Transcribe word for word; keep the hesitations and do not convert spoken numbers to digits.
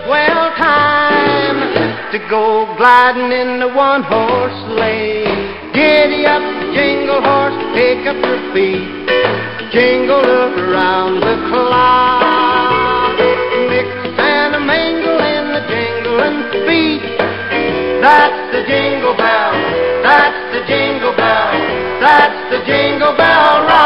Well, time to go gliding in the one-horse sleigh. Giddy up, jingle horse, pick up your feet. Jingle around the clock. Mix and a mingle in the jingling feet. That's the jingle bell, that's the jingle bell, that's the jingle bell rock.